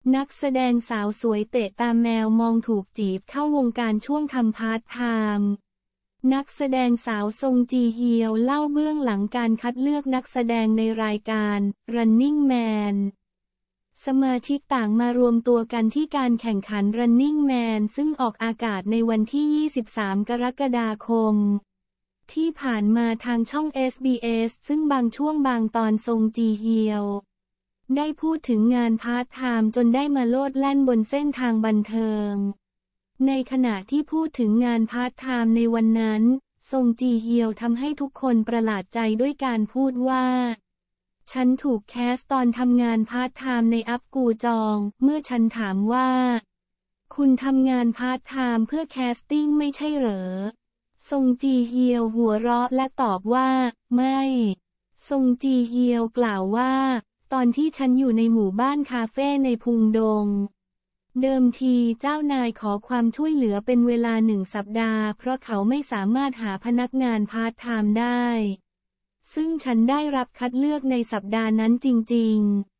นักแสดงสาวสวยเตะตาแมวมองถูกจีบเข้าวงการช่วงทำพาร์ทไทม์นักแสดงสาวซงจีเฮียวเล่าเบื้องหลังการคัดเลือกนักแสดงในรายการ Running Man สมาชิกต่างมารวมตัวกันที่การแข่งขัน Running Man ซึ่งออกอากาศในวันที่ 23 กรกฎาคมที่ผ่านมาทางช่อง SBS ซึ่งบางช่วงบางตอนซงจีเฮียวได้พูดถึงงานพาร์ทไทม์จนได้มาโลดแล่นบนเส้นทางบันเทิงในขณะที่พูดถึงงานพาร์ทไทม์ในวันนั้นซงจีเฮียวทำให้ทุกคนประหลาดใจด้วยการพูดว่าฉันถูกแคสตอนทำงานพาร์ทไทม์ในอัพกูจองเมื่อฉันถามว่าคุณทำงานพาร์ทไทม์เพื่อแคสติ้งไม่ใช่เหรอซงจีเฮียวหัวเราะและตอบว่าไม่ซงจีเฮียวกล่าวว่าตอนที่ฉันอยู่ในหมู่บ้านคาเฟ่ในพุงดงเดิมทีเจ้านายขอความช่วยเหลือเป็นเวลา1 สัปดาห์เพราะเขาไม่สามารถหาพนักงานพาร์ทไทม์ได้ซึ่งฉันได้รับคัดเลือกในสัปดาห์นั้นจริงๆ